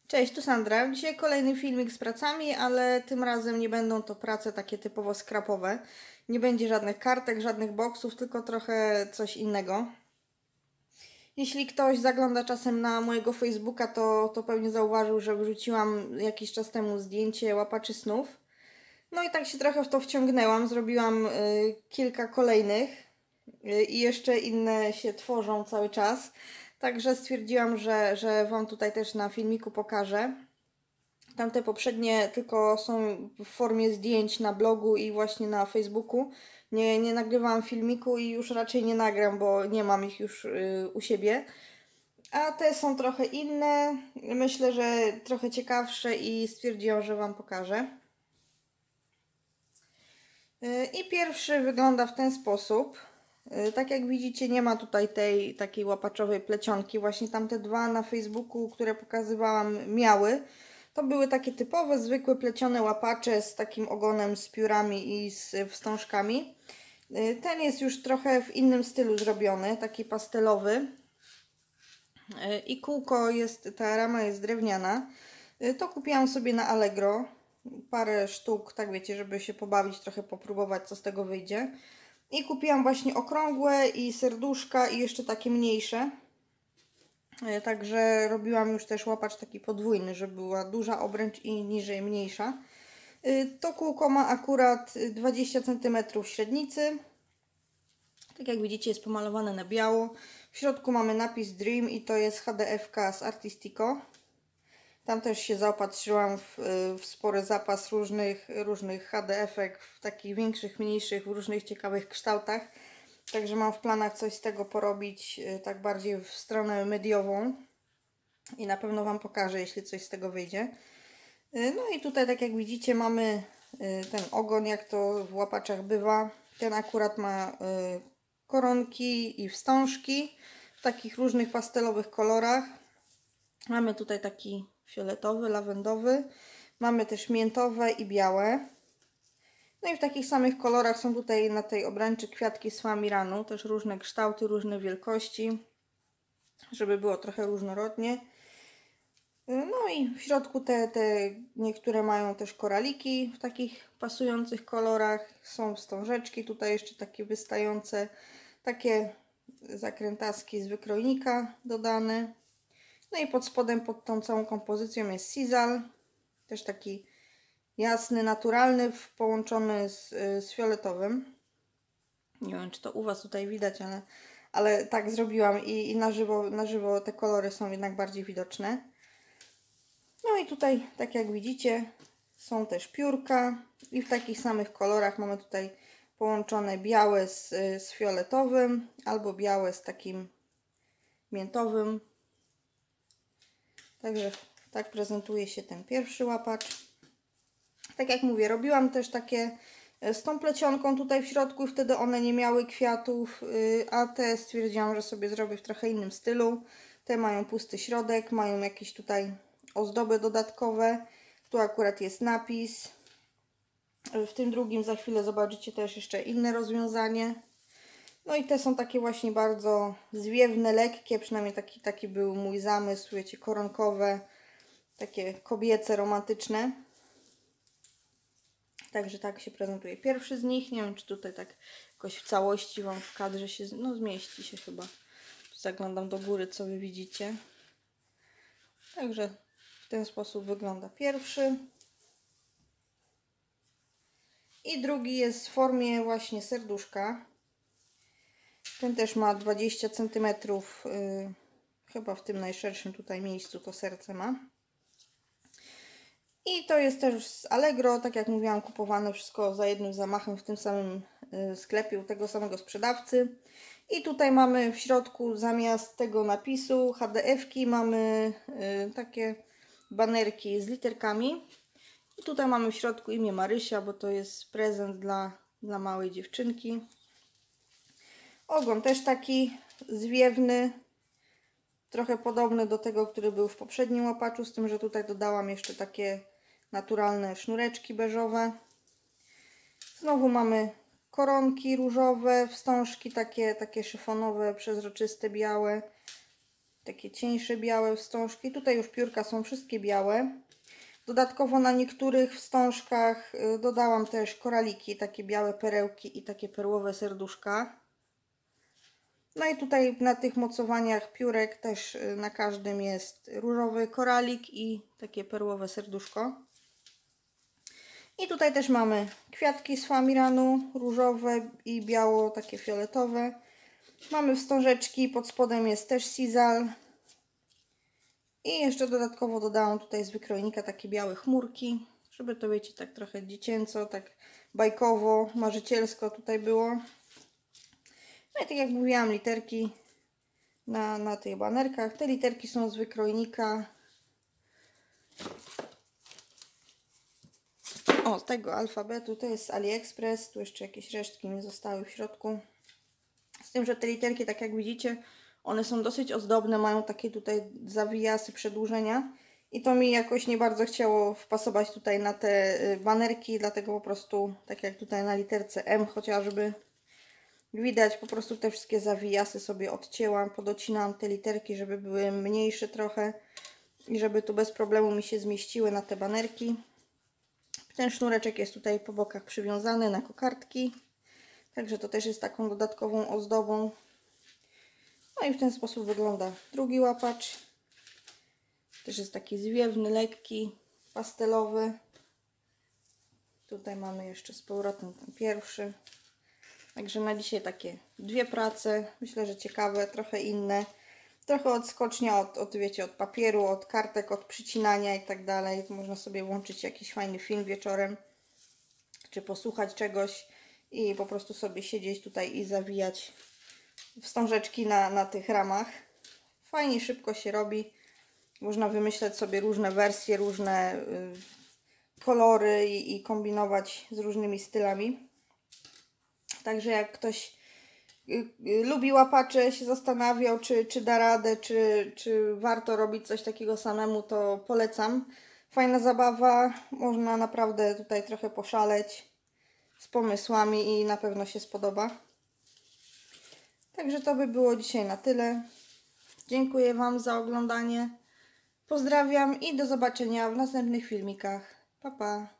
Cześć, tu Sandra. Dzisiaj kolejny filmik z pracami, ale tym razem nie będą to prace takie typowo skrapowe. Nie będzie żadnych kartek, żadnych boksów, tylko trochę coś innego. Jeśli ktoś zagląda czasem na mojego Facebooka, to pewnie zauważył, że wrzuciłam jakiś czas temu zdjęcie łapaczy snów. No i tak się trochę w to wciągnęłam, zrobiłam kilka kolejnych i jeszcze inne się tworzą cały czas. Także stwierdziłam, że Wam tutaj też na filmiku pokażę. Tamte poprzednie tylko są w formie zdjęć na blogu i właśnie na Facebooku. Nie nagrywałam filmiku i już raczej nie nagram, bo nie mam ich już u siebie. A te są trochę inne, myślę, że trochę ciekawsze i stwierdziłam, że Wam pokażę. I pierwszy wygląda w ten sposób. Tak jak widzicie, nie ma tutaj tej takiej łapaczowej plecionki. Właśnie tamte dwa na Facebooku, które pokazywałam, miały. To były takie typowe, zwykłe plecione łapacze z takim ogonem, z piórami i z wstążkami. Ten jest już trochę w innym stylu zrobiony, taki pastelowy. I kółko jest, ta rama jest drewniana. To kupiłam sobie na Allegro. Parę sztuk, tak wiecie, żeby się pobawić, trochę popróbować, co z tego wyjdzie. I kupiłam właśnie okrągłe i serduszka i jeszcze takie mniejsze. Także robiłam już też łapacz taki podwójny, żeby była duża obręcz i niżej mniejsza. To kółko ma akurat 20 cm średnicy. Tak jak widzicie, jest pomalowane na biało. W środku mamy napis Dream i to jest HDF-ka z Artistico. Tam też się zaopatrzyłam w spory zapas różnych HDF-ek, w takich większych, mniejszych, w różnych ciekawych kształtach. Także mam w planach coś z tego porobić, tak bardziej w stronę mediową. I na pewno Wam pokażę, jeśli coś z tego wyjdzie. No i tutaj, tak jak widzicie, mamy ten ogon, jak to w łapaczach bywa. Ten akurat ma koronki i wstążki w takich różnych pastelowych kolorach. Mamy tutaj taki fioletowy, lawendowy. Mamy też miętowe i białe. No i w takich samych kolorach są tutaj na tej obręczy kwiatki z famiranu. Też różne kształty, różne wielkości, żeby było trochę różnorodnie. No i w środku te niektóre mają też koraliki w takich pasujących kolorach. Są wstążeczki, tutaj jeszcze takie wystające, takie zakrętaski z wykrojnika dodane. No i pod spodem, pod tą całą kompozycją jest sisal, też taki jasny, naturalny, połączony z fioletowym. Nie wiem, czy to u Was tutaj widać, ale tak zrobiłam i na żywo te kolory są jednak bardziej widoczne. No i tutaj, tak jak widzicie, są też piórka i w takich samych kolorach mamy tutaj połączone białe z fioletowym albo białe z takim miętowym. Także tak prezentuje się ten pierwszy łapacz. Tak jak mówię, robiłam też takie z tą plecionką tutaj w środku i wtedy one nie miały kwiatów, a te stwierdziłam, że sobie zrobię w trochę innym stylu. Te mają pusty środek, mają jakieś tutaj ozdoby dodatkowe. Tu akurat jest napis. W tym drugim za chwilę zobaczycie też jeszcze inne rozwiązanie. No i te są takie właśnie bardzo zwiewne, lekkie, przynajmniej taki był mój zamysł, wiecie, koronkowe, takie kobiece, romantyczne. Także tak się prezentuje pierwszy z nich. Nie wiem, czy tutaj tak jakoś w całości Wam w kadrze się, no zmieści się chyba. Zaglądam do góry, co Wy widzicie. Także w ten sposób wygląda pierwszy. I drugi jest w formie właśnie serduszka. Ten też ma 20 cm, chyba w tym najszerszym tutaj miejscu to serce ma. I to jest też z Allegro, tak jak mówiłam, kupowane wszystko za jednym zamachem w tym samym sklepie u tego samego sprzedawcy. I tutaj mamy w środku zamiast tego napisu HDF-ki mamy takie banerki z literkami. I tutaj mamy w środku imię Marysia, bo to jest prezent dla małej dziewczynki. Ogon też taki zwiewny, trochę podobny do tego, który był w poprzednim łapaczu, z tym, że tutaj dodałam jeszcze takie naturalne sznureczki beżowe. Znowu mamy koronki różowe, wstążki takie szyfonowe, przezroczyste, białe. takie cieńsze białe wstążki. Tutaj już piórka są wszystkie białe. Dodatkowo na niektórych wstążkach dodałam też koraliki, takie białe perełki i takie perłowe serduszka. No i tutaj na tych mocowaniach piórek też na każdym jest różowy koralik i takie perłowe serduszko. I tutaj też mamy kwiatki z famiranu, różowe i biało, takie fioletowe. Mamy wstążeczki, pod spodem jest też sizal. I jeszcze dodatkowo dodałam tutaj z wykrojnika takie białe chmurki, żeby to, wiecie, tak trochę dziecięco, tak bajkowo, marzycielsko tutaj było. No i tak jak mówiłam, literki na tych banerkach. Te literki są z wykrojnika. O, tego alfabetu, to jest z AliExpress. Tu jeszcze jakieś resztki mi zostały w środku. Z tym, że te literki, tak jak widzicie, one są dosyć ozdobne, mają takie tutaj zawijasy, przedłużenia. I to mi jakoś nie bardzo chciało wpasować tutaj na te banerki, dlatego po prostu, tak jak tutaj na literce M chociażby, widać, po prostu te wszystkie zawijasy sobie odcięłam, podocinałam te literki, żeby były mniejsze trochę i żeby tu bez problemu mi się zmieściły na te banerki. Ten sznureczek jest tutaj po bokach przywiązany na kokardki, także to też jest taką dodatkową ozdobą. No i w ten sposób wygląda drugi łapacz. Też jest taki zwiewny, lekki, pastelowy. Tutaj mamy jeszcze z powrotem ten pierwszy. Także na dzisiaj takie dwie prace. Myślę, że ciekawe, trochę inne. Trochę odskocznia wiecie, od papieru, od kartek, od przycinania i tak dalej. Można sobie włączyć jakiś fajny film wieczorem, czy posłuchać czegoś i po prostu sobie siedzieć tutaj i zawijać wstążeczki na tych ramach. Fajnie, szybko się robi. Można wymyśleć sobie różne wersje, różne kolory i kombinować z różnymi stylami. Także jak ktoś lubi łapacze, się zastanawiał, czy da radę, czy warto robić coś takiego samemu, to polecam. Fajna zabawa, można naprawdę tutaj trochę poszaleć z pomysłami i na pewno się spodoba. Także to by było dzisiaj na tyle. Dziękuję Wam za oglądanie. Pozdrawiam i do zobaczenia w następnych filmikach. Pa, pa!